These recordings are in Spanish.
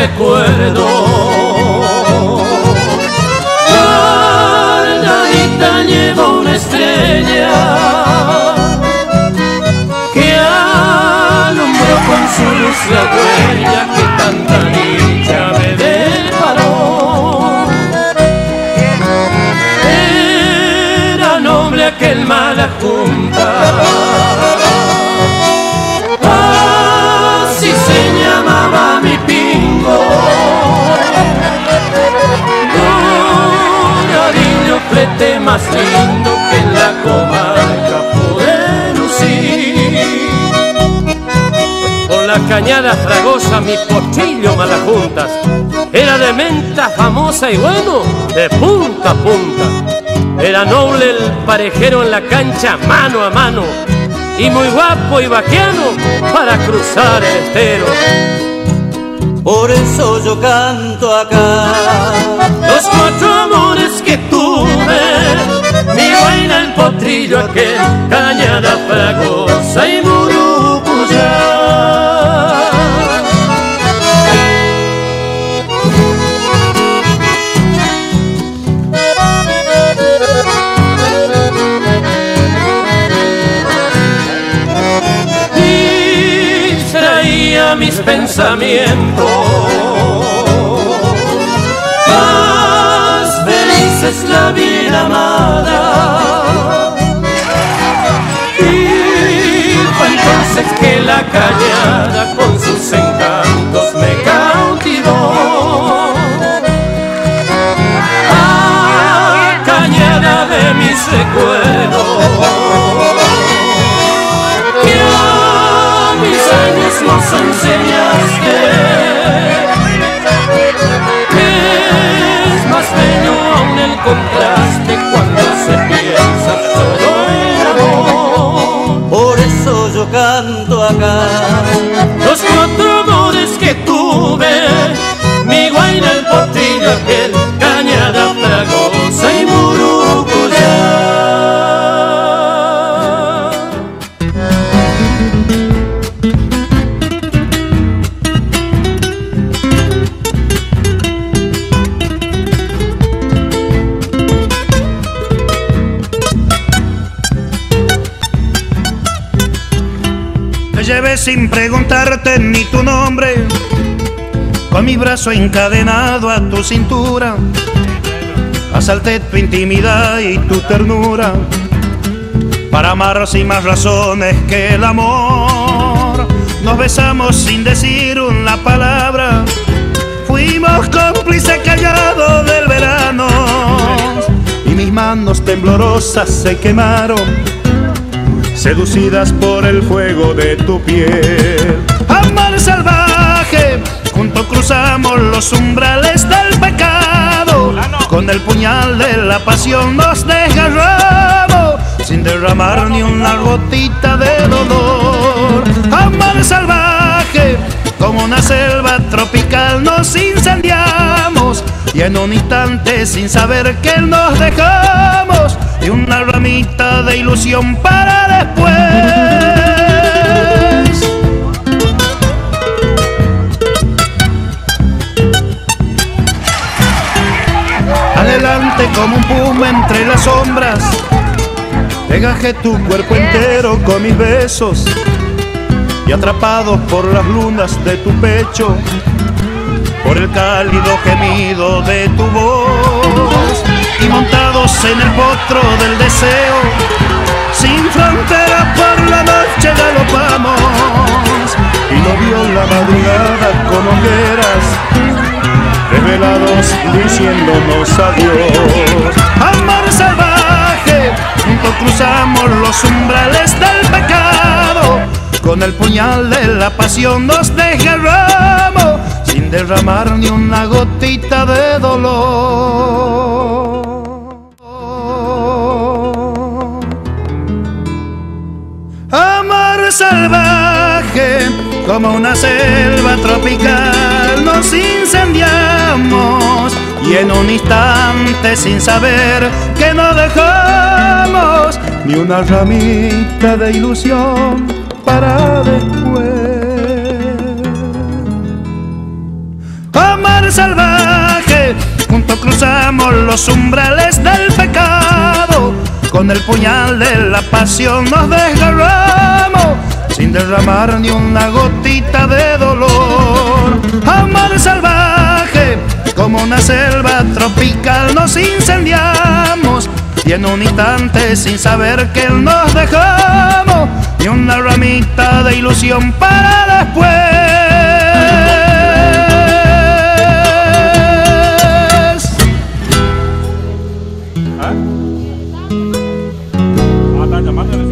recuerdo. Guardadita llevo una estrella que alumbró con su luz la huella que tanta dicha me deparó. Era noble aquel mala junta, así se llamaba mi pingo. Doradillo flete más lindo que en la comarca pude lucir. Por la cañada fragosa mi potrillo malajuntas era de menta famosa y bueno, de punta a punta. Era noble el parejero en la cancha mano a mano y muy guapo y vaquiano para cruzar el estero. Por eso yo canto acá los cuatro amores que tuve, mi vaina el potrillo aquel, cañada fragosa y Murucuyá. Mis pensamientos más felices la vida amada, y fue entonces que la cañada con sus encantos me cautivó. Cañada de mis recuerdos, nos enseñaste que es más bello aún el contraste cuando se piensa solo en amor. Por eso yo canto acá los cuatro amores que tuve, mi guaina el potrillo aquel, cañada fragosa y Murucuyá. Llevé sin preguntarte ni tu nombre, con mi brazo encadenado a tu cintura, asalté tu intimidad y tu ternura, para amar sin más razones que el amor. Nos besamos sin decir una palabra, fuimos cómplices callados del verano, y mis manos temblorosas se quemaron, seducidas por el fuego de tu piel. Amor salvaje, juntos cruzamos los umbrales del pecado, con el puñal de la pasión nos desgarramos, sin derramar ni una gotita de dolor. Amor salvaje, como una selva tropical nos incendiamos, y en un instante sin saber que nos dejamos, y una ramita de ilusión para después. Adelante como un puma entre las sombras, pegajé tu cuerpo entero con mis besos, y atrapados por las lunas de tu pecho, por el cálido gemido de tu voz, y montados en el potro del deseo, sin frontera por la noche galopamos, y no vio la madrugada con hogueras, revelados diciéndonos adiós. Amor salvaje, juntos cruzamos los umbrales del pecado, con el puñal de la pasión nos desgarramos, sin derramar ni una gotita de dolor. Amor salvaje, como una selva tropical nos incendiamos, y en un instante sin saber que no dejamos ni una ramita de ilusión para después. cruzamos los umbrales del pecado, con el puñal de la pasión nos desgarramos, sin derramar ni una gotita de dolor. Amor salvaje, como una selva tropical nos incendiamos, y en un instante sin saber que nos dejamos, ni una ramita de ilusión para después. Están llamando.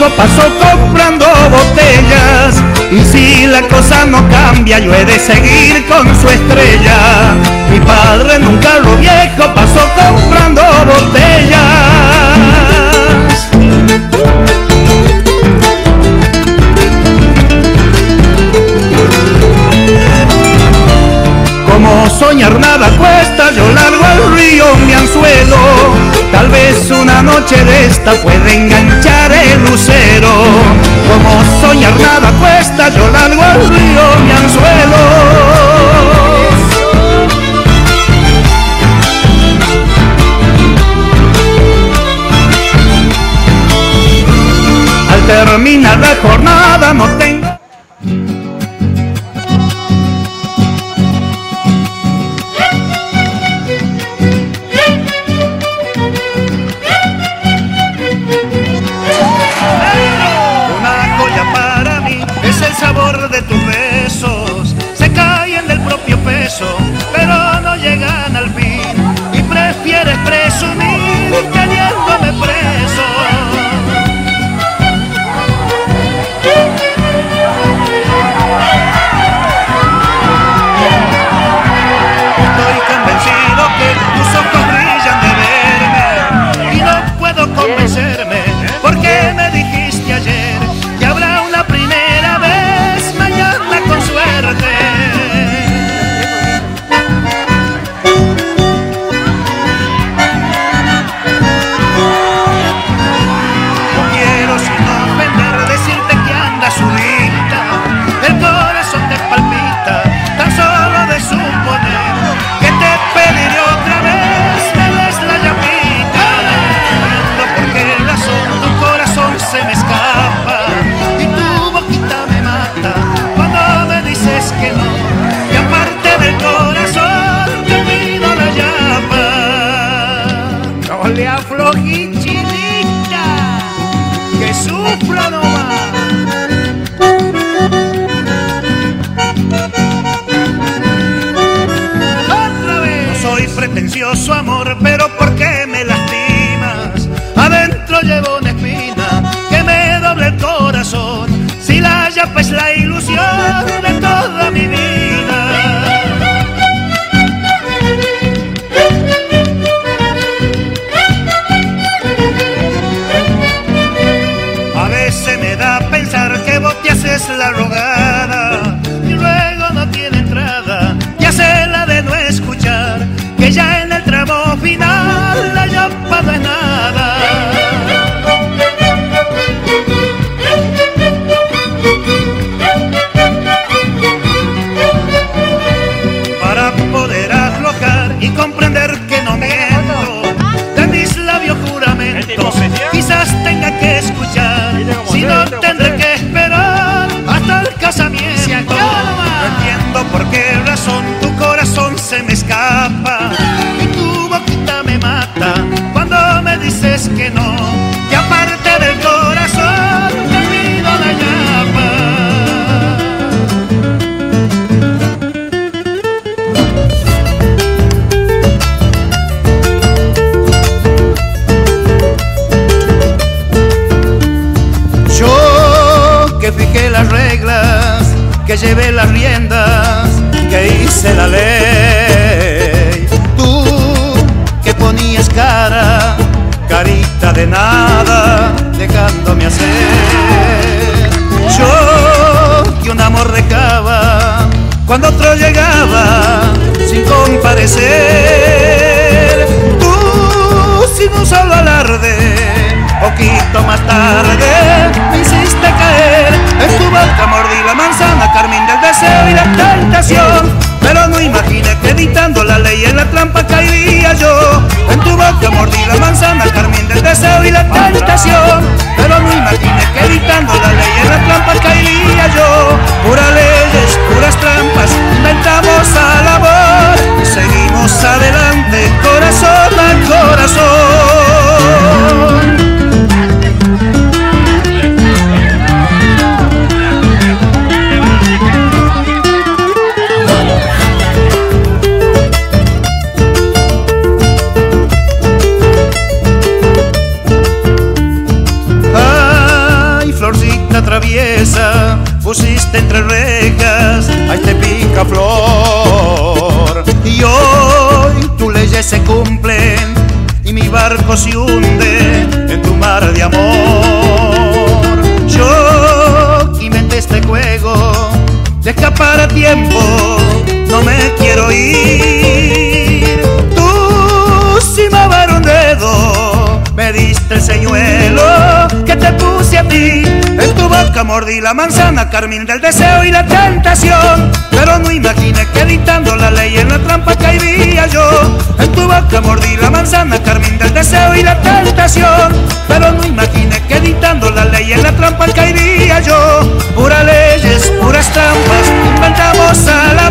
viejo pasó comprando botellas, y si la cosa no cambia yo he de seguir con su estrella. Mi padre nunca lo viejo pasó comprando botellas. Como soñar nada cuesta, yo largo al río mi anzuelo. Tal vez una noche de esta puede enganchar el lucero. Como soñar nada cuesta, yo largo al río mi anzuelo. Al terminar la jornada no tengo de tus besos, se caen del propio peso, pero no llegan al fin, y prefieres presumir teniéndome preso. Estoy convencido que tus ojos brillan de verme, y no puedo convencerme, porque me dijiste ayer que habrá una primera vez mañana con suerte. No quiero sin ofender decirte que andas solita, el corazón te palpita tan solo de suponer que te pediré otra vez me des la llamita. No por qué razón tu corazón se me escapa y tu boquita me mata cuando me dices que no, que aparte del corazón te pido la llama. No le aflojí, chinita, que sufro nomás. Otra vez. No soy pretencioso, amor, pero ¿por qué me lastimas? Adentro llevo una espina que me doble el corazón. Si la llapa es la ilusión de toda mi vida. A veces me da a pensar que vos te haces la rogada y luego no tiene entrada, y haces la de no escuchar que ya en el tramo final la llapa no es nada. Para poder aflojar y comprender que no miento, de mis labios juramentos quizás tenga que escuchar, si no tendré que esperar hasta el casamiento. No entiendo por qué razón tu corazón se me escapa y tu boquita me mata cuando me dices que no, que aparte del corazón te pido la llama. Yo que fijé las reglas, que llevé las riendas, que hice la ley. Tú que ponías carita de nada, dejándome hacer. Yo que un amor recaba cuando otro llegaba sin comparecer. Tú sin un solo alarde, poquito más tarde me hiciste caer. En tu boca mordí la manzana, carmín del deseo y la tentación, pero no imaginé que editando la ley en la trampa caería yo. En tu boca mordí la manzana, carmín del deseo y la tentación, pero no imaginé que editando la ley en la trampa caería yo. Puras leyes, puras trampas, inventamos al amor y seguimos adelante, corazón a corazón. metiste entre rejas a este picaflor. Y hoy tus leyes se cumplen y mi barco se hunde en tu mar de amor. Yo inventé este juego de escapar a tiempo, no me quiero ir. Tú sin mover un dedo me diste el señuelo que te puse a ti. En tu boca mordí la manzana, carmín del deseo y la tentación. Pero no imaginé que dictando la ley en la trampa caería yo. En tu boca mordí la manzana, carmín del deseo y la tentación. Pero no imaginé que dictando la ley en la trampa caería yo. Puras leyes, puras trampas, inventamos a la